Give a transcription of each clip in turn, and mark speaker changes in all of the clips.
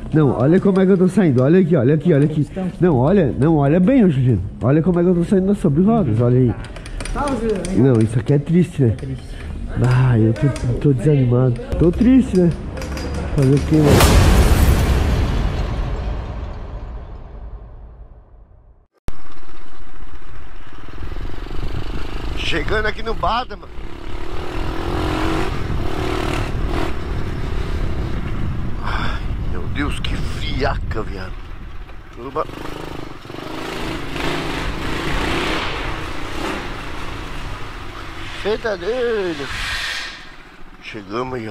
Speaker 1: Não, olha como é que eu tô saindo. Olha aqui, olha aqui, olha aqui. Não, olha bem, Juliano. Olha como é que eu tô saindo das sobre rodas, olha aí. Não, isso aqui é triste, né? Ah, eu tô desanimado. Tô triste, né? Fazer o que, mano? Chegando aqui no Bada, mano. Ai, meu Deus, que friaca, viado. Você tá doido? Chegamos aí, ó.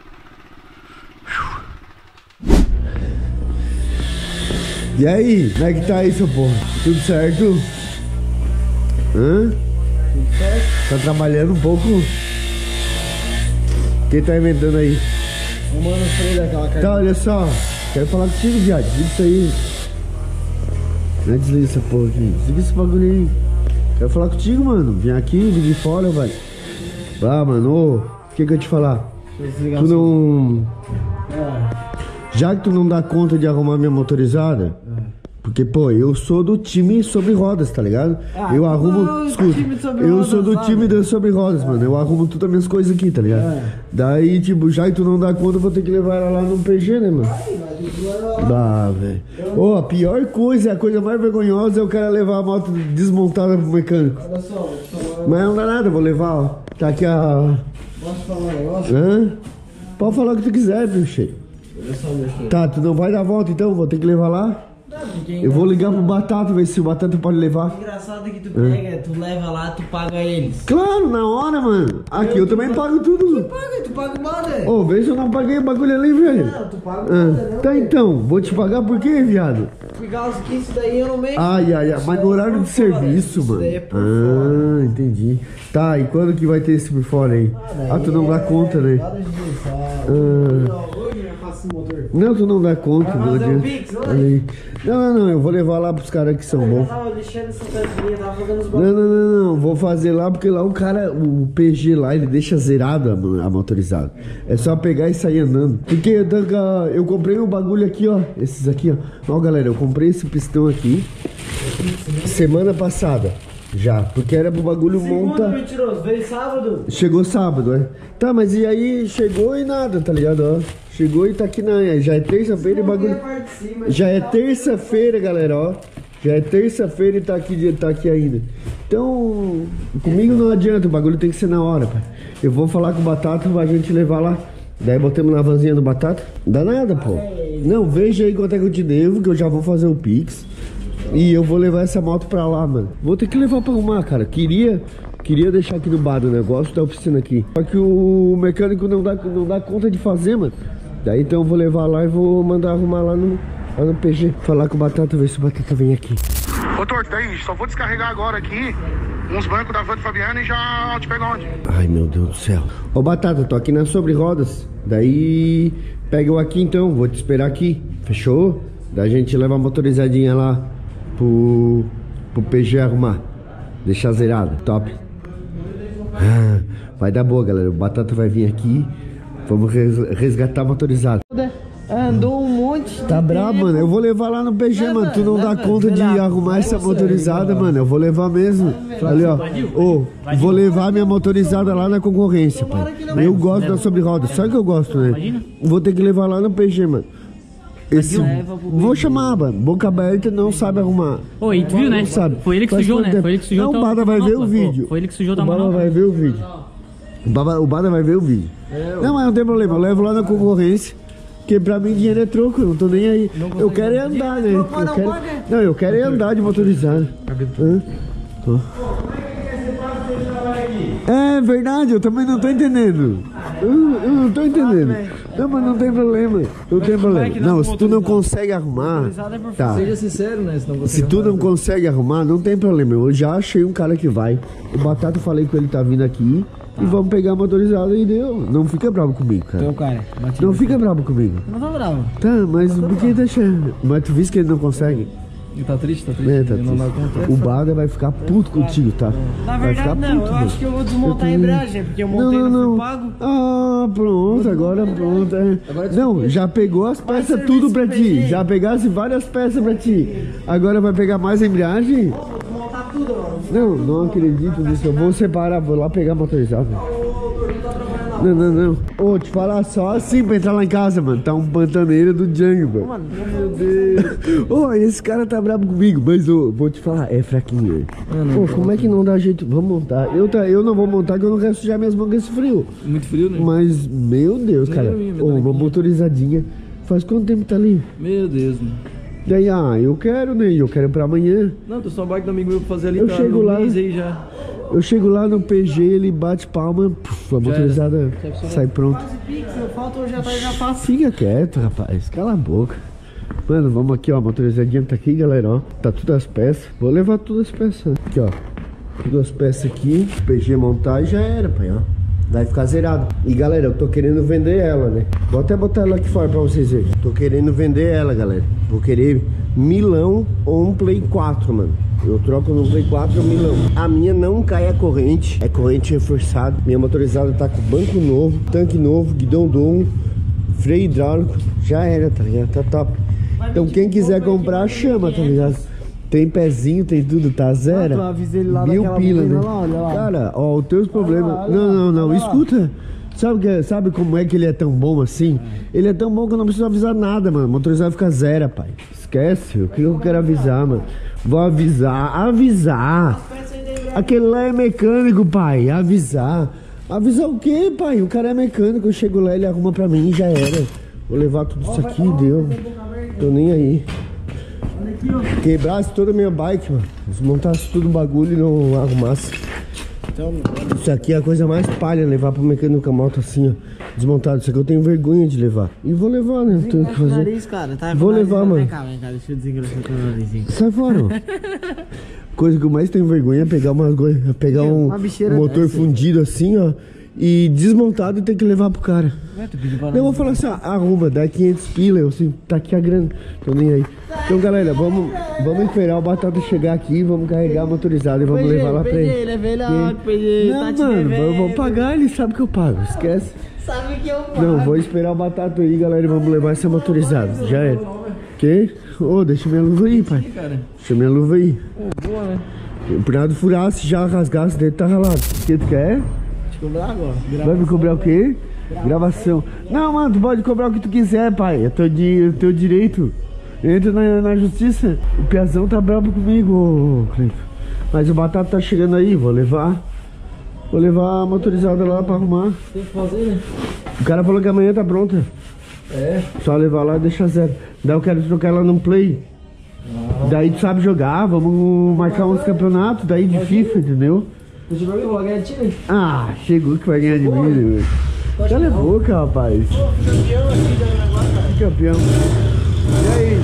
Speaker 1: E aí, como é que tá aí, seu povo? Tudo certo? Hã? Tudo certo? Tá trabalhando um pouco? Quem tá inventando aí?
Speaker 2: O mano freio daquela carta.
Speaker 1: Tá, olha só. Quero falar contigo, viado. Desliga isso aí. Não é desliga essa porra aqui. Desliga esse bagulho aí. Quero falar contigo, mano. Vem aqui, vem de fora, velho. Ah, mano, ô. O que eu ia te falar? Tu não... Já que tu não dá conta de arrumar minha motorizada... Porque, pô, eu sou do time sobre rodas, tá ligado? Eu arrumo... Escuta, eu sou do time das sobre rodas, mano. Eu arrumo todas as minhas coisas aqui, tá ligado? Daí, tipo, já que tu não dá conta, eu vou ter que levar ela lá no PG, né, mano? Ah, velho. Ô, a pior coisa, a coisa mais vergonhosa é o cara levar a moto desmontada pro mecânico.
Speaker 2: Olha só,
Speaker 1: mas não dá nada, eu vou levar, ó. Tá aqui a...
Speaker 2: Posso falar um negócio?
Speaker 1: Hã? Pode falar o que tu quiser, bicho. Tá, tu não vai dar volta então? Vou ter que levar lá? Eu vou ligar pro Batata, ver se o Batata pode levar.
Speaker 2: O engraçado é que tu pega, tu leva lá, tu paga eles.
Speaker 1: Claro, na hora, mano. Aqui eu também pago tudo.
Speaker 2: Tu paga o bada.
Speaker 1: Ô, vê se eu não paguei o bagulho ali, velho.
Speaker 2: Não, tu paga o bada,
Speaker 1: Tá, então. Vou te pagar por quê, viado?
Speaker 2: Por causa que isso daí eu não mexo.
Speaker 1: Ai, mas no horário de serviço, mano. Entendi. Tá, e quando que vai ter esse por fora aí? Tu não dá conta, né? Não, tu não dá conta.
Speaker 2: Vai fazer um pix hoje?
Speaker 1: Não, eu vou levar lá pros caras que são bons. Não, vou fazer lá porque lá o PG lá, ele deixa zerado a motorizada. É só pegar e sair andando. Porque eu comprei um bagulho aqui, ó. Esses aqui, ó. Ó, galera, eu comprei esse pistão aqui semana passada. Já, porque era pro bagulho monta...
Speaker 2: Mentiroso, veio sábado?
Speaker 1: Chegou sábado, é. Tá, mas e aí chegou e nada, tá ligado, ó. Chegou e tá aqui já é terça-feira e bagulho... Já é terça-feira, galera, ó. Já é terça-feira e tá aqui ainda. Então, comigo não adianta, o bagulho tem que ser na hora, pai. Eu vou falar com o Batata pra gente levar lá. Daí botamos na vanzinha do Batata. Dá nada, pô. Não, veja aí quanto é que eu te devo, que eu já vou fazer o Pix. E eu vou levar essa moto pra lá, mano. Vou ter que levar pra arrumar, cara. Queria deixar aqui no bar do negócio da oficina aqui. Só que o mecânico não dá conta de fazer, mano. Daí então eu vou levar lá e vou mandar arrumar lá no PG. Falar com o Batata, ver se o Batata vem aqui.
Speaker 3: Ô, Torto, daí, só vou descarregar agora aqui uns bancos da van do Fabiano e já te pego onde?
Speaker 1: Ai, meu Deus do céu. Ô, Batata, tô aqui na Sobre Rodas. Daí pega eu aqui então, vou te esperar aqui. Fechou? Daí a gente leva a motorizadinha lá pro PG arrumar. Deixar zerado, top. Vai dar boa, galera. O Batata vai vir aqui. Vamos resgatar a motorizada.
Speaker 2: Andou um monte.
Speaker 1: Tá brabo, mano. Eu vou levar lá no PG, mano. Tu não dá conta de arrumar essa motorizada, mano. Eu vou levar mesmo. Ali, ó. Vou levar minha motorizada lá na concorrência, pai. Eu gosto da sobre roda. Sabe que eu gosto, né? Vou ter que levar lá no PG, mano. Vou chamar, mano. Boca aberta não sabe arrumar.
Speaker 4: Ô, e tu viu, né?
Speaker 1: Sabe.
Speaker 4: Foi ele que sujou, né? Foi ele que sujou.
Speaker 1: Não, o Bada vai ver o vídeo.
Speaker 4: Foi ele que sujou da
Speaker 1: mão. O Bada vai ver o vídeo. O Bada vai ver o vídeo. Não, mas não tem problema. Eu levo lá na concorrência. Porque pra mim dinheiro é troco, eu não tô nem aí. Eu quero é andar, né? Eu quero é andar de motorizado. É verdade, eu também não tô entendendo. Eu não tô entendendo. Não, mas não tem problema. Não tem problema. Não, se tu não consegue arrumar. Tá.
Speaker 2: Seja sincero, né?
Speaker 1: Se tu não consegue arrumar, não tem problema. Eu já achei um cara que vai. O Batata, eu falei que ele tá vindo aqui. E vamos pegar a motorizada e deu. Não fica bravo comigo, cara.
Speaker 2: Então, cara,
Speaker 1: não fica bravo comigo.
Speaker 2: Não tô bravo.
Speaker 1: Tá, mas por que deixa? Mas tu viste que ele não consegue?
Speaker 2: Ele tá triste, tá triste.
Speaker 1: É, tá
Speaker 2: Ele não dá
Speaker 1: triste.
Speaker 2: conta.
Speaker 1: O Baga vai ficar puto contigo, tá?
Speaker 2: Na
Speaker 1: Vai
Speaker 2: verdade,
Speaker 1: ficar
Speaker 2: não.
Speaker 1: puto,
Speaker 2: Eu
Speaker 1: mano.
Speaker 2: acho que eu vou desmontar a embreagem, porque eu montei
Speaker 1: Não,
Speaker 2: e não
Speaker 1: não.
Speaker 2: fui pago.
Speaker 1: Ah, pronto, agora pronto. É. Não, já pegou as peças
Speaker 2: serviço
Speaker 1: tudo pra ti.
Speaker 2: PG.
Speaker 1: Já pegasse várias peças pra ti. Agora vai pegar mais a embreagem?
Speaker 2: Vou desmontar tudo, mano.
Speaker 1: Não acredito nisso. Eu vou separar, vou lá pegar motorizado. Não. Ô, te falar só assim pra entrar lá em casa, mano. Tá um pantaneiro do Django, mano. Meu Deus. Ô, esse cara tá bravo comigo, mas ô, vou te falar, é fraquinho. Pô, como é que não dá jeito? Vamos montar. Eu não vou montar, que eu não quero sujar minhas mãos com esse frio.
Speaker 2: Muito frio, né?
Speaker 1: Mas, meu Deus, cara. Ô, uma motorizadinha. Faz quanto tempo tá ali?
Speaker 2: Meu Deus, mano.
Speaker 1: Daí, eu quero, né? Eu quero pra amanhã.
Speaker 2: Não, tô só um bike do amigo meu pra fazer ali.
Speaker 1: Eu
Speaker 2: tá
Speaker 1: chego
Speaker 2: no
Speaker 1: lá.
Speaker 2: mês aí já.
Speaker 1: Eu chego lá no PG, ele bate palma, puf, a motorizada sai pronto.
Speaker 2: Quase pix, eu falta hoje à tarde já faço.
Speaker 1: Fica quieto, rapaz, cala a boca. Mano, vamos aqui, ó, a motorizadinha tá aqui, galera, ó. Tá tudo as peças. Vou levar todas as peças. Aqui, ó. Todas as peças aqui. PG montar e já era, pai, ó. Vai ficar zerado. E galera, eu tô querendo vender ela, né? Vou até botar ela aqui fora pra vocês verem. Tô querendo vender ela, galera. Vou querer milão ou um Play 4, mano. Eu troco no Play 4 ou milão. A minha não cai a corrente. É corrente reforçada. Minha motorizada tá com banco novo, tanque novo, guidão novo, freio hidráulico. Já era, tá ligado? Tá top. Então quem quiser comprar, chama, tá ligado? Tem pezinho, tem tudo, tá zero.
Speaker 2: Eu avisei ele lá
Speaker 1: 1000
Speaker 2: daquela
Speaker 1: pila, né?
Speaker 2: bobina lá, olha lá.
Speaker 1: Cara, ó, os teus problemas. Não, escuta. Sabe como é que ele é tão bom assim? Ele é tão bom que eu não preciso avisar nada, mano. O motorizado fica zero, pai. Esquece, o que eu quero avisar, mano? Vou avisar. Aquele lá é mecânico, pai. Avisar. Avisar o quê, pai? O cara é mecânico, eu chego lá, ele arruma pra mim e já era. Vou levar tudo isso aqui, deu. Tô nem aí. Quebrasse toda a minha bike, mano. Desmontasse tudo o bagulho e não arrumasse. Isso aqui é a coisa mais palha, levar pro mecânico com a moto assim, ó. Desmontado. Isso aqui eu tenho vergonha de levar. E vou levar, né? Não tenho o que fazer.
Speaker 2: Nariz, cara. Tá,
Speaker 1: vou levar, mano.
Speaker 2: Vem cá, deixa eu desengrossar teu narizinho.
Speaker 1: Sai fora, ó. Coisa que eu mais tenho vergonha é pegar umas coisas. Pegar um motor fundido assim, ó. E desmontado e ter que levar pro cara. Eu vou falar assim, ó, arruma, dá 500 pila, eu assim, tá aqui a grana, tô nem aí. Então galera, vamos esperar o Batata chegar aqui, vamos carregar a motorizada e vamos levar lá pra ele.
Speaker 2: Ele é velho, PG,
Speaker 1: não, mano, eu vou pagar, ele sabe que eu pago, esquece.
Speaker 2: Sabe que eu pago.
Speaker 1: Não, vou esperar o Batata aí, galera, e vamos levar essa motorizada, já é. Que? Ô, deixa minha luva aí, pai. Deixa minha luva aí.
Speaker 2: Boa, né?
Speaker 1: Por nada furasse, já rasgasse, dentro tá ralado. O que tu quer?
Speaker 2: Cobrar agora.
Speaker 1: Vai me cobrar o quê? Gravação. Não, mano, tu pode cobrar o que tu quiser, pai. É teu direito. Entra na justiça. O Piazão tá bravo comigo, Cleiton. Mas o Batata tá chegando aí, vou levar a motorizada lá pra arrumar.
Speaker 2: Tem que fazer, né?
Speaker 1: O cara falou que amanhã tá pronta.
Speaker 2: É.
Speaker 1: Só levar lá e deixar zero. Daí eu quero trocar ela num Play. Daí tu sabe jogar, vamos marcar uns campeonatos daí de FIFA, entendeu?
Speaker 2: Deixa eu ver, eu vou ganhar de time.
Speaker 1: Ah, chegou que vai ganhar de mim, velho. Cala a boca, rapaz.
Speaker 2: Campeão aqui da negócio, cara.
Speaker 1: Campeão. E aí?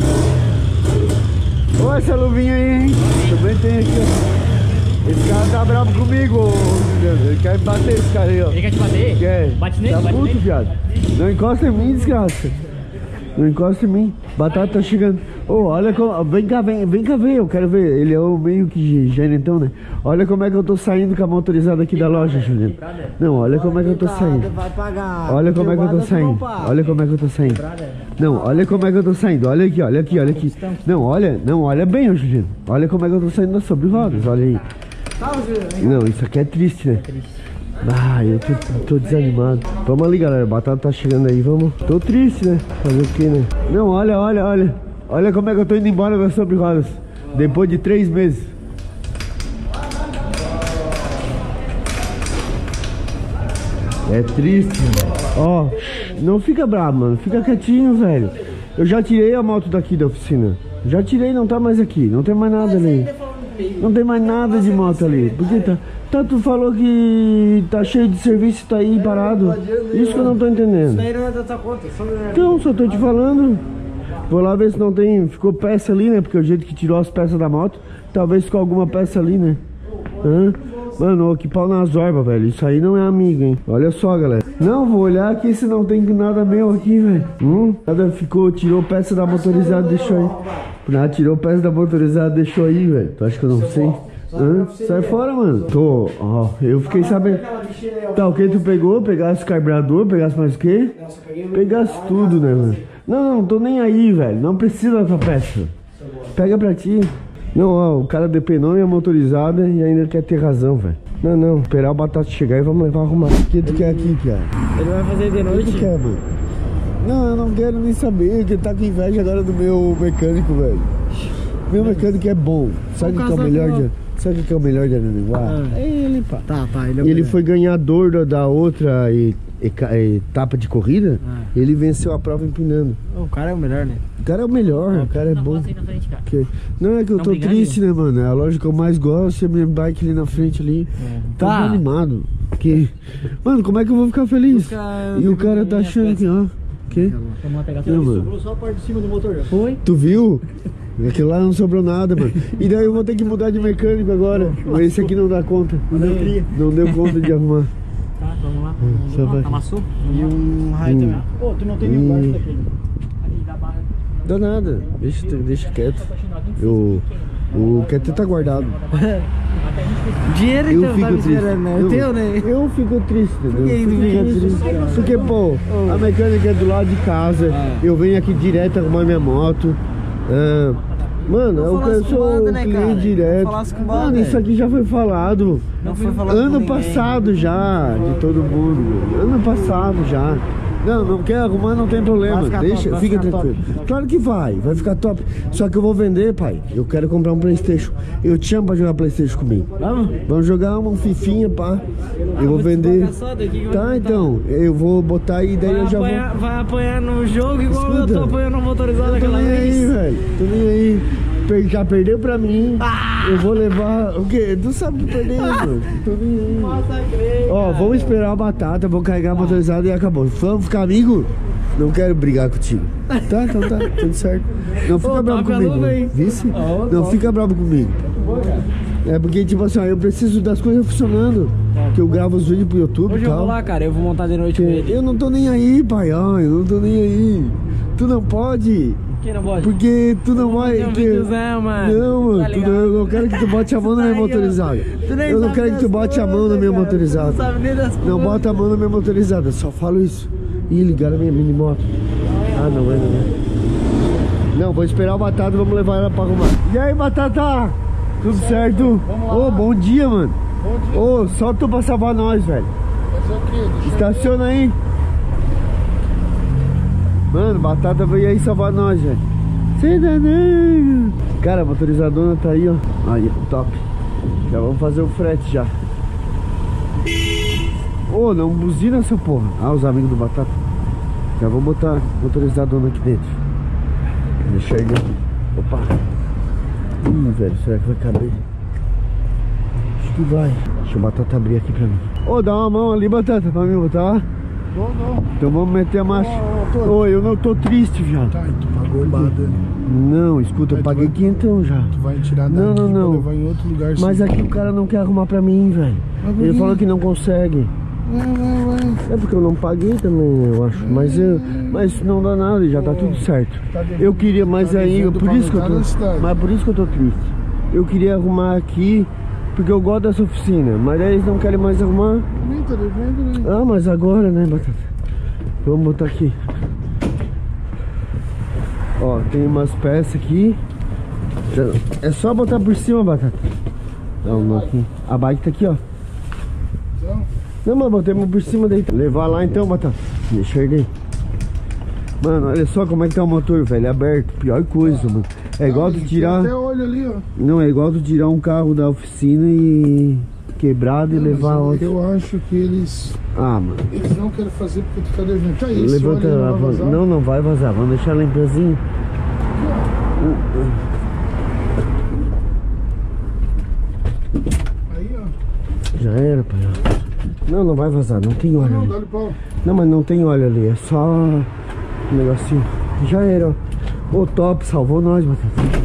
Speaker 1: Ô, essa luvinha aí, hein? Também tem aqui, ó. Esse cara tá bravo comigo, ô, Juliano. Ele quer me bater, esse cara aí, ó.
Speaker 4: Ele quer te bater?
Speaker 1: Quer?
Speaker 4: Bate nele,
Speaker 1: tá
Speaker 4: bate
Speaker 1: puto,
Speaker 4: nele.
Speaker 1: viado. Não encosta em mim, desgraça. Não encosta em mim. Batata tá chegando. Ô, olha como. Vem cá ver. Eu quero ver. Ele é o meio que gerentão, né? Olha como é que eu tô saindo com a motorizada aqui da loja, Juliano. Não, olha como é que eu tô saindo.
Speaker 2: Vai pagar.
Speaker 1: Olha como é que eu tô saindo. Olha como é que eu tô saindo. Não, olha como é que eu tô saindo. Olha aqui, olha aqui, olha aqui. Não, olha bem, ô Juliano. Olha como é que eu tô saindo das sobre rodas. Olha aí. Não, isso aqui é triste, né? Ah, eu tô desanimado. Vamos ali, galera. Batata tá chegando aí, vamos. Tô triste, né? Fazer o que, né? Não, olha. Olha como é que eu tô indo embora das sobre rodas. Depois de 3 meses. É triste, ó. Não fica bravo, mano. Fica quietinho, velho. Eu já tirei a moto daqui da oficina. Já tirei, não tá mais aqui. Não tem mais nada ali. Não tem mais nada de moto ali. Porque tu falou que tá cheio de serviço e tá aí parado. Isso que eu não tô entendendo.
Speaker 2: Isso daí não é da tua conta.
Speaker 1: Então, só tô te falando. Vou lá ver se não tem. Ficou peça ali, né? Porque o jeito que tirou as peças da moto, talvez ficou alguma peça ali, né? Mano, que pau na zorba, velho. Isso aí não é amigo, hein? Olha só, galera. Não, vou olhar aqui se não tem nada meu aqui, velho. Nada ficou, tirou peça da motorizada, deixou aí. Nada, tirou peça da motorizada, deixou aí, velho. Tu acha que eu não sei? Sai fora, mano. Tô, ó, eu fiquei sabendo. Tá, o que tu pegou? Pegasse o carburador, pegasse mais o quê? Pegasse tudo, né, mano? Não, tô nem aí, velho. Não precisa dessa peça. Pega pra ti. Não, ó, o cara depenou minha motorizada e ainda quer ter razão, velho. Não, esperar o Batata chegar e vamos levar a arrumar. O que tu quer aqui, cara?
Speaker 2: Ele vai fazer de noite.
Speaker 1: O que tu quer, mano? Não, eu não quero nem saber, que ele tá com inveja agora do meu mecânico, velho. Meu mecânico é bom. Sabe o que é o melhor de... Sabe o que é o melhor de Araranguá? É ele, pá.
Speaker 2: Tá,
Speaker 1: ele foi ganhador da outra etapa de corrida. Ele venceu a prova empinando.
Speaker 2: O cara é o melhor, né?
Speaker 1: O cara é o melhor, o cara é bom. Não, é que eu tô triste, né, mano? É a loja que eu mais gosto é a minha bike ali na frente ali. Tá animado. Mano, como é que eu vou ficar feliz? E o cara tá achando que, ó. Que?
Speaker 2: Sobrou só a parte de cima do motor.
Speaker 1: Foi? Tu viu? Aquele lá não sobrou nada, mano. E daí eu vou ter que mudar de mecânico agora. Esse aqui não dá conta. Não deu conta de arrumar.
Speaker 4: Tá, vamos lá. Amassou?
Speaker 2: E um raio também. Pô, tu não tem nenhum guarda daquele.
Speaker 1: Dá nada. Deixa quieto. O quieto tá guardado.
Speaker 2: Dinheiro então tá me esperando, né? O teu, né?
Speaker 1: Eu fico triste, entendeu?
Speaker 2: Por que tu fica triste?
Speaker 1: Porque, pô, a mecânica é do lado de casa. Eu venho aqui direto arrumar minha moto. Mano, eu sou cliente direto. Mano, isso aqui já foi falado.
Speaker 2: Não foi falado
Speaker 1: ano passado já, de todo mundo. Ano passado já. Não quer arrumar, não tem problema. Deixa, fica tranquilo. Claro que vai ficar top. Só que eu vou vender, pai. Eu quero comprar um PlayStation. Eu te chamo pra jogar PlayStation comigo. Vamos jogar uma fifinha, pá. Eu vou vender. Tá, então. Eu vou botar aí, daí eu já vou.
Speaker 2: Vai apanhar no jogo igual eu tô apanhando motorizado aquela vez.
Speaker 1: Tô nem aí, velho. Tô nem aí. Já perdeu pra mim. Eu vou levar. O quê? Tu sabe que perdeu, mano. Tô nem aí. Ó, vamos esperar a batata, vou carregar a motorizada e acabou. Vamos ficar amigo? Não quero brigar contigo. Tá, então tá, tudo certo. Não fica bravo comigo. Vice? Não fica bravo comigo. É porque, tipo assim, ó, eu preciso das coisas funcionando. Que eu gravo os vídeos pro YouTube e tal.
Speaker 2: Hoje eu vou lá, cara, eu vou montar de noite com ele.
Speaker 1: Eu não tô nem aí, pai, ó, eu não tô nem aí. Tu não pode.
Speaker 2: Quem não pode?
Speaker 1: Porque tu não vai.
Speaker 2: Mano.
Speaker 1: Não, mano,
Speaker 2: Tá
Speaker 1: eu não quero que tu bote a mão na minha motorizada. Eu não quero que tu bote a mão na minha motorizada.
Speaker 2: Não sabe nem das coisas.
Speaker 1: Não bota a mão na minha motorizada, só falo isso. Ih, ligaram a minha mini moto. Ah, não é. Não, vou esperar o Batata e vamos levar ela pra arrumar. E aí, Batata? Tudo certo? Ô, bom dia, mano. Ô, só tu pra salvar nós, velho. Estaciona aí. Mano, Batata veio aí salvar nós, velho. Cidadão. Cara, a motorizadona tá aí, ó. Aí, top. Já vamos fazer o frete já. Ô, não buzina essa porra. Ah, os amigos do Batata. Já vou botar a motorizadona aqui dentro. Deixa aí. Opa. Velho, será que vai caber? Acho que vai. Deixa o Batata abrir aqui pra mim. Ô, dá uma mão ali, Batata, pra mim botar.
Speaker 5: Não.
Speaker 1: Então vamos meter a marcha. Ô, eu não tô triste, viado.
Speaker 5: Tá, e tu pagou bada.
Speaker 1: Não, escuta, eu paguei quintão já.
Speaker 5: Tu vai tirar daqui pra levar em outro lugar.
Speaker 1: Mas aqui o cara não quer arrumar pra mim, velho. Ele falou que não consegue.
Speaker 5: Vai.
Speaker 1: É porque eu não paguei também, eu acho. Mas não dá nada, já tá tudo certo. Eu queria, mas aí, por isso que eu tô triste. Eu queria arrumar aqui, porque eu gosto dessa oficina. Mas aí eles não querem mais arrumar.
Speaker 5: Nem tá devendo, né?
Speaker 1: Ah, mas agora, né, Batata? Vamos botar aqui. Ó, tem umas peças aqui. É só botar por cima, Batata. Não, aqui. A bike tá aqui, ó. Não, mas botemos por cima daí. Levar lá então, Batata. Deixa eu ir. Mano, olha só como é que tá o motor, velho. É aberto. Pior coisa, mano. É igual tu tirar.
Speaker 5: Até olho ali, ó.
Speaker 1: Não, é igual tu tirar um carro da oficina e quebrado e levar outro.
Speaker 5: Eu acho que eles.
Speaker 1: Ah, mano.
Speaker 5: Eles não querem fazer porque tu quer levantar isso.
Speaker 1: Levanta lá. Não vai vazar. Vamos deixar limpezinho.
Speaker 5: Aí, ó.
Speaker 1: Já era, pai. Não vai vazar. Não tem óleo ali. Não, mas não tem óleo ali. É só um negocinho. Já era, ó. Ô, top. Salvou nós, Batata.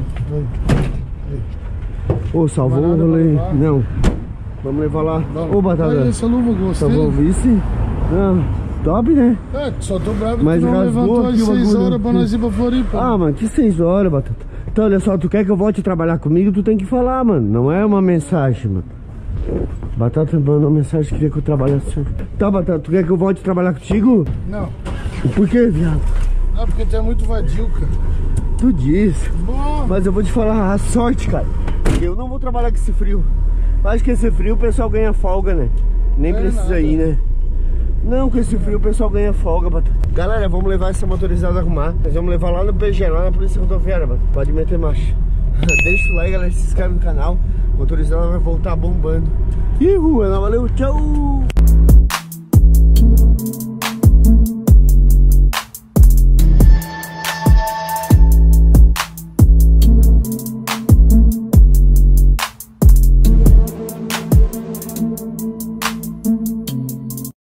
Speaker 1: Ô, salvou o rolê. Não. Vamos levar lá. Ô, Batata.
Speaker 5: Essa luva eu gostei.
Speaker 1: Salvou o vice. Ah, top, né?
Speaker 5: É, só tô bravo
Speaker 1: Mas
Speaker 5: que não
Speaker 1: rasgou
Speaker 5: levantou
Speaker 1: aqui
Speaker 5: às
Speaker 1: o
Speaker 5: 6
Speaker 1: bagulho.
Speaker 5: horas pra nós ir pra Floripa.
Speaker 1: Ah, mano, que 6 horas, Batata. Então, olha só, tu quer que eu volte a trabalhar comigo, tu tem que falar, mano. Não é uma mensagem, mano. Batata mandou uma mensagem, queria que eu trabalhasse. Tá, Batata, tu quer que eu volte a trabalhar contigo?
Speaker 5: Não.
Speaker 1: Por que, viado?
Speaker 5: Não, porque tu é muito vadio, cara.
Speaker 1: Tu disse.
Speaker 5: Bom,
Speaker 1: Mas eu vou te falar a sorte, cara. Eu não vou trabalhar com esse frio. Acho que esse frio o pessoal ganha folga, né? Nem precisa
Speaker 5: nada.
Speaker 1: ir, né? Não, com esse frio o pessoal ganha folga, Batata. Galera, vamos levar essa motorizada a arrumar. Nós vamos levar lá no PG, lá na Polícia Rodoviária, Batata. Pode meter marcha. Deixa o like, galera, se inscreve no canal. A motorizada vai voltar bombando. E rua, valeu, tchau!